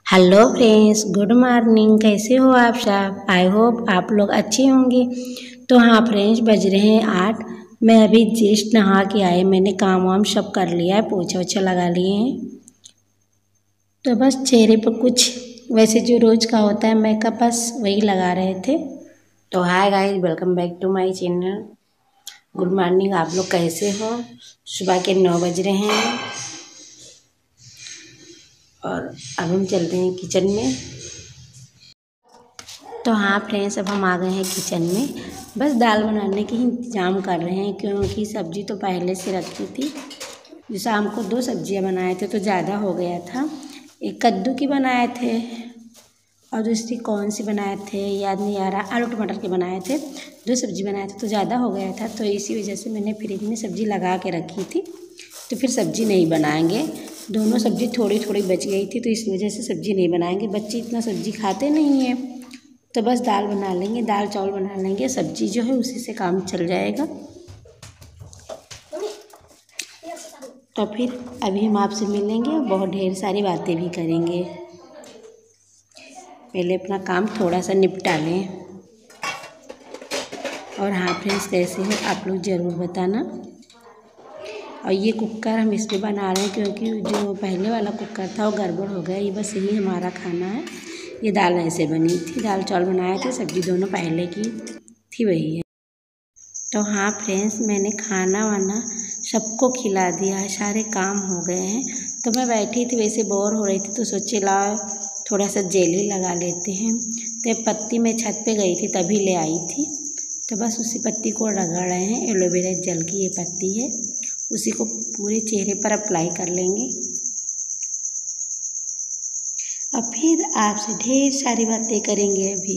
Hello friends, good morning. कैसे हो आप सब? आई होप आप लोग अच्छे होंगे। तो हाँ फ्रेंड्स, बज रहे हैं 8। मैं अभी जस्ट नहा के आए। मैंने काम वाम सब कर लिया है, पोछा वोछा लगा लिए हैं। तो बस चेहरे पर कुछ वैसे जो रोज़ का होता है मेकअप, बस वही लगा रहे थे। तो hi guys, welcome back to my channel. Good morning. आप लोग कैसे हो? सुबह के 9 बज रहे हैं और अब हम चलते हैं किचन में। तो हाँ फ्रेंड्स, अब हम आ गए हैं किचन में। बस दाल बनाने के ही इंतज़ाम कर रहे हैं, क्योंकि सब्ज़ी तो पहले से रखी थी। जो शाम को 2 सब्जियां बनाए थे तो ज़्यादा हो गया था। एक कद्दू की बनाए थे और दूसरी कौन सी बनाए थे याद नहीं आ रहा, आलू टमाटर के बनाए थे। 2 सब्जी बनाए थे तो ज़्यादा हो गया था, तो इसी वजह से मैंने फ्रिज में सब्ज़ी लगा के रखी थी। तो फिर सब्ज़ी नहीं बनाएंगे। दोनों सब्ज़ी थोड़ी थोड़ी बच गई थी, तो इस वजह से सब्ज़ी नहीं बनाएंगे। बच्चे इतना सब्ज़ी खाते नहीं हैं, तो बस दाल बना लेंगे, दाल चावल बना लेंगे। सब्ज़ी जो है उसी से काम चल जाएगा। तो फिर अभी हम आपसे मिलेंगे और बहुत ढेर सारी बातें भी करेंगे। पहले अपना काम थोड़ा सा निपटा लें। और हाँ फ्रेंड्स, कैसे हो आप लोग ज़रूर बताना। और ये कुकर हम इसलिए बना रहे हैं क्योंकि जो पहले वाला कुकर था वो गड़बड़ हो गया। ये बस यही हमारा खाना है। ये दाल ऐसे बनी थी, दाल चावल बनाए थे, सब्ज़ी दोनों पहले की थी, वही है। तो हाँ फ्रेंड्स, मैंने खाना वाना सबको खिला दिया है, सारे काम हो गए हैं। तो मैं बैठी थी, वैसे बोर हो रही थी, तो सोचे लाओ थोड़ा सा जेली लगा लेते हैं। तो पत्ती मैं छत पे गई थी तभी ले आई थी, तो बस उसी पत्ती को रगड़ रहे हैं। एलोवेरा जेल की ये पत्ती है, उसी को पूरे चेहरे पर अप्लाई कर लेंगे। और फिर आपसे ढेर सारी बातें करेंगे अभी।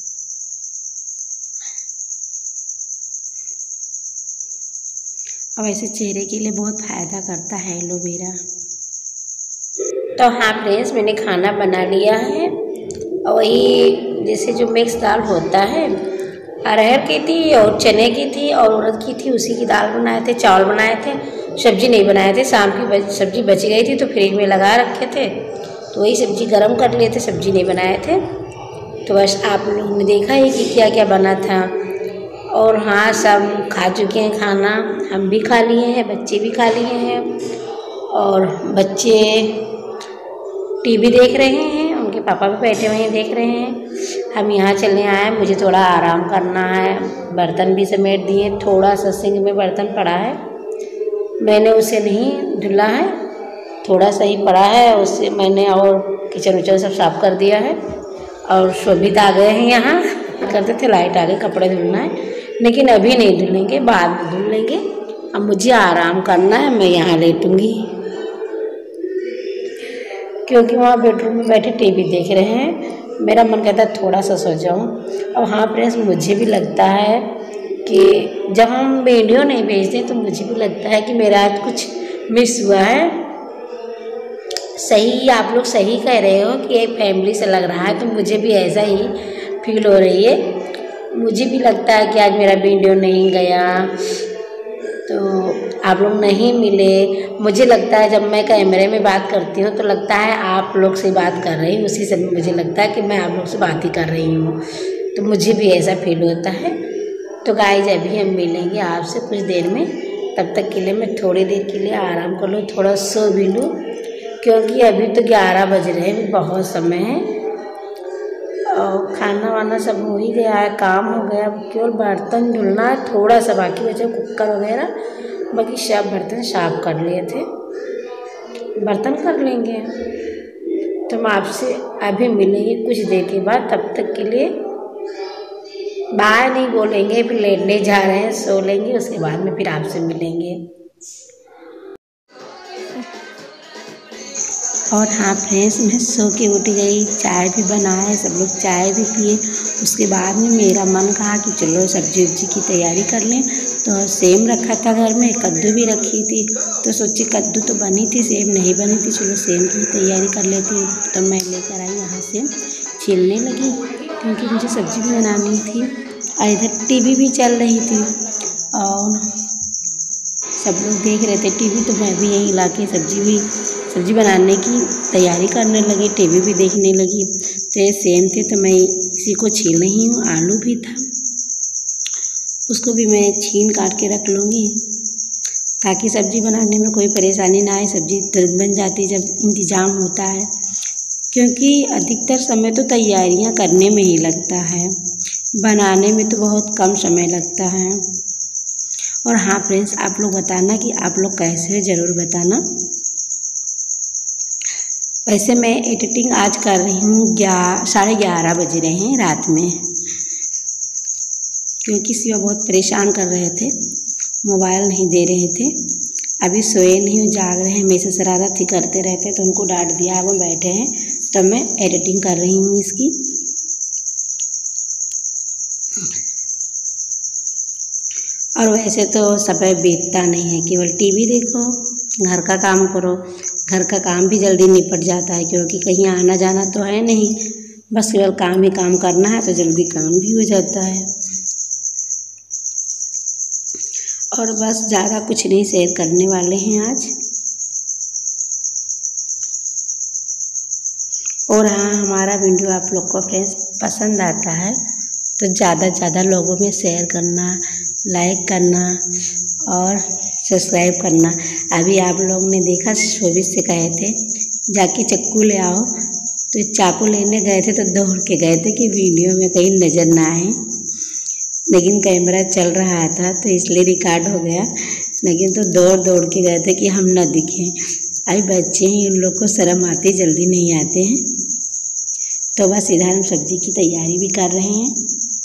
और वैसे चेहरे के लिए बहुत फ़ायदा करता है एलोवेरा। तो हाँ फ्रेंड्स, मैंने खाना बना लिया है। और वही जैसे जो मिक्स दाल होता है, अरहर की थी और चने की थी और उड़द की थी, उसी की दाल बनाए थे, चावल बनाए थे, सब्जी नहीं बनाए थे। शाम की सब्जी बच गई थी तो फ्रिज में लगा रखे थे, तो वही सब्जी गरम कर लिए थे, सब्जी नहीं बनाए थे। तो बस आप लोगों ने देखा ही कि क्या क्या बना था। और हाँ, सब खा चुके हैं खाना, हम भी खा लिए हैं, बच्चे भी खा लिए हैं। और बच्चे टीवी देख रहे हैं, उनके पापा भी बैठे हुए हैं देख रहे हैं। हम यहाँ चलने आए, मुझे थोड़ा आराम करना है। बर्तन भी समेट दिए, थोड़ा सा सिंक में बर्तन पड़ा है, मैंने उसे नहीं धुला है, थोड़ा सा ही पड़ा है, उससे मैंने और किचन विचन सब साफ कर दिया है। और शोभित आ गए हैं यहाँ, करते थे लाइट आ गई, कपड़े धुलना है, लेकिन अभी नहीं धुलेंगे, बाद में धुल लेंगे। अब मुझे आराम करना है, मैं यहाँ लेटूंगी, क्योंकि वहाँ बेडरूम में बैठे टीवी देख रहे हैं। मेरा मन कहता है थोड़ा सा सो जाऊँ। और हाँ फ्रेंड्स, मुझे भी लगता है कि जब हम वीडियो नहीं भेजते तो मुझे भी लगता है कि मेरा आज कुछ मिस हुआ है। सही, आप लोग सही कह रहे हो कि एक फैमिली से लग रहा है, तो मुझे भी ऐसा ही फील हो रही है। मुझे भी लगता है कि आज मेरा वीडियो नहीं गया, तो आप लोग नहीं मिले। मुझे लगता है जब मैं कैमरे में बात करती हूँ तो लगता है आप लोग से बात कर रही हूँ, उसी से मुझे लगता है कि मैं आप लोग से बात ही कर रही हूँ, तो मुझे भी ऐसा फील होता है। तो गाइस, अभी हम मिलेंगे आपसे कुछ देर में। तब तक के लिए मैं थोड़ी देर के लिए आराम कर लूँ, थोड़ा सो भी लूँ, क्योंकि अभी तो 11 बज रहे हैं, बहुत समय है। और खाना वाना सब हो ही गया है, काम हो गया, केवल बर्तन धुलना है, थोड़ा सा बाकी बचा, कुकर वगैरह, बाकी सब बर्तन साफ कर लिए थे, बर्तन कर लेंगे। तो हम आपसे अभी मिलेंगे कुछ देर के बाद। तब तक के लिए बाय नहीं बोलेंगे, फिर लेटने जा रहे हैं, सो लेंगे, उसके बाद में फिर आपसे मिलेंगे। और हाँ फ्रेंड्स, मैं सो के उठ गई, चाय भी बनाए, सब लोग चाय भी पिए। उसके बाद में मेरा मन कहा कि चलो सब्जी उब्जी की तैयारी कर लें। तो सेम रखा था घर में, कद्दू भी रखी थी, तो सोची कद्दू तो बनी थी, सेम नहीं बनी थी, चलो सेम की तैयारी कर लेती हूँ। तो मैं लेकर आई यहाँ से, छीलने लगी, क्योंकि मुझे सब्ज़ी भी बनानी थी और इधर टीवी भी चल रही थी और सब लोग देख रहे थे टीवी, तो मैं भी यहीं ला के सब्ज़ी भी सब्ज़ी बनाने की तैयारी करने लगी, टीवी भी देखने लगी। तो ये सेम थे तो मैं इसी को छील रही हूँ। आलू भी था, उसको भी मैं छील काट के रख लूँगी ताकि सब्ज़ी बनाने में कोई परेशानी ना आए। सब्ज़ी तुरंत बन जाती जब इंतज़ाम होता है, क्योंकि अधिकतर समय तो तैयारियां करने में ही लगता है, बनाने में तो बहुत कम समय लगता है। और हाँ फ्रेंड्स, आप लोग बताना कि आप लोग कैसे हो, ज़रूर बताना। वैसे मैं एडिटिंग आज कर रही हूँ 11:30 बज रहे हैं रात में, क्योंकि शिवा बहुत परेशान कर रहे थे, मोबाइल नहीं दे रहे थे। अभी सोए नहीं, जाग रहे हैं, मेरे से शरारत ही करते रहते, तो उनको डांट दिया। अब वो बैठे हैं तो मैं एडिटिंग कर रही हूँ इसकी। और वैसे तो समय बीतता नहीं है, केवल टीवी देखो, घर का काम करो। घर का काम भी जल्दी निपट जाता है, क्योंकि कहीं आना जाना तो है नहीं, बस केवल काम ही काम करना है, तो जल्दी काम भी हो जाता है। और बस ज़्यादा कुछ नहीं शेयर करने वाले हैं आज। और हाँ, हमारा वीडियो आप लोग को फ्रेंड्स पसंद आता है तो ज़्यादा से ज़्यादा लोगों में शेयर करना, लाइक करना और सब्सक्राइब करना। अभी आप लोग ने देखा, शोभित से कहे थे जाके चाकू ले आओ, तो चाकू लेने गए थे तो दौड़ के गए थे कि वीडियो में कहीं नज़र ना आए, लेकिन कैमरा चल रहा था तो इसलिए रिकॉर्ड हो गया। लेकिन तो दौड़ दौड़ के गए थे कि हम ना दिखें। अभी बच्चे हैं, उन लोग को शर्म आती, जल्दी नहीं आते हैं। तो बस इधर हम सब्ज़ी की तैयारी भी कर रहे हैं।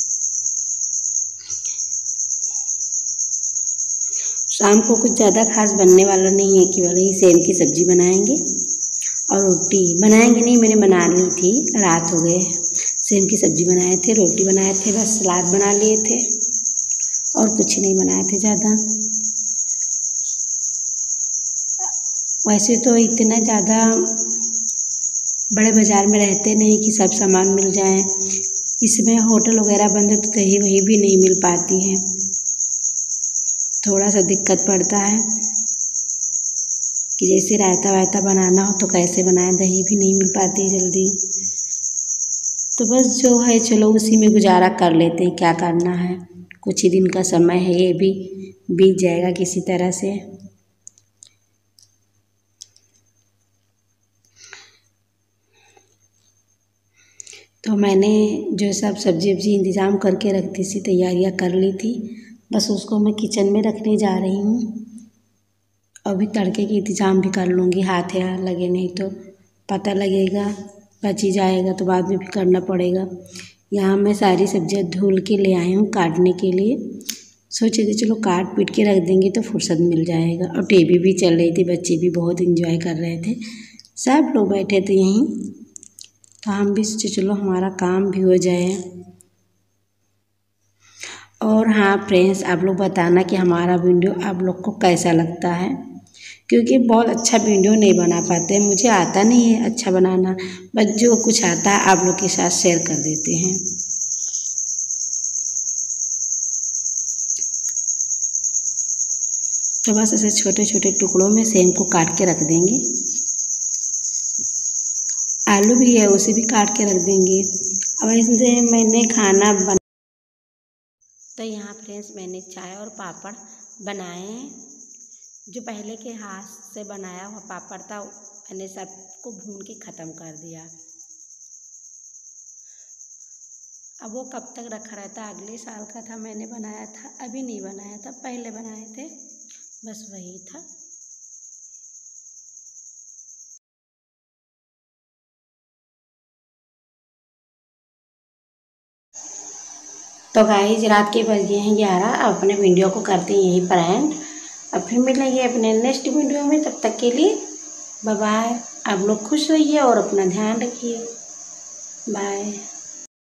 शाम को कुछ ज़्यादा खास बनने वाला नहीं है, केवल ही सेम की सब्ज़ी बनाएंगे और रोटी बनाएंगे। नहीं, मैंने बना ली थी, रात हो गए। सेम की सब्ज़ी बनाए थे, रोटी बनाए थे, बस सलाद बना लिए थे और कुछ नहीं बनाए थे ज़्यादा। वैसे तो इतना ज़्यादा बड़े बाज़ार में रहते नहीं कि सब सामान मिल जाए। इसमें होटल वगैरह बंद है तो दही वही भी नहीं मिल पाती है, थोड़ा सा दिक्कत पड़ता है कि जैसे रायता वायता बनाना हो तो कैसे बनाएं, दही भी नहीं मिल पाती जल्दी। तो बस जो है चलो उसी में गुजारा कर लेते हैं, क्या करना है। कुछ ही दिन का समय है, ये भी बीत जाएगा किसी तरह से। तो मैंने जो सब सब्जी वब्जी इंतज़ाम करके रखती थी, तैयारियां कर ली थी, बस उसको मैं किचन में रखने जा रही हूँ। अभी तड़के की इंतज़ाम भी कर लूँगी, हाथ यहाँ लगे नहीं तो पता लगेगा, बच ही जाएगा तो बाद में भी करना पड़ेगा। यहाँ मैं सारी सब्जियाँ धुल के ले आई हूँ काटने के लिए। सोचे थे चलो काट पीट के रख देंगे तो फुर्सत मिल जाएगा। और टीवी भी चल रही थी, बच्चे भी बहुत इंजॉय कर रहे थे, सब लोग बैठे थे यहीं, तो हम भी सोचे चलो हमारा काम भी हो जाए। और हाँ फ्रेंड्स, आप लोग बताना कि हमारा वीडियो आप लोग को कैसा लगता है, क्योंकि बहुत अच्छा वीडियो नहीं बना पाते, मुझे आता नहीं है अच्छा बनाना, बस जो कुछ आता है आप लोग के साथ शेयर कर देते हैं। तो बस ऐसे छोटे छोटे टुकड़ों में सेम को काट के रख देंगे। आलू भी है, उसे भी काट के रख देंगे। अब ऐसे मैंने खाना बना, तो यहाँ फ्रेंड्स मैंने चाय और पापड़ बनाए हैं। जो पहले के हाथ से बनाया हुआ पापड़ था, मैंने सबको भून के ख़त्म कर दिया। अब वो कब तक रखा रहता, अगले साल का था, मैंने बनाया था, अभी नहीं बनाया था, पहले बनाए थे, बस वही था। तो गाइस, रात के बज गए हैं 11। अब अपने वीडियो को करते हैं यहीं पर एंड। अब फिर मिलेंगे अपने नेक्स्ट वीडियो में, तब तक के लिए बाय बाय। आप लोग खुश रहिए और अपना ध्यान रखिए, बाय।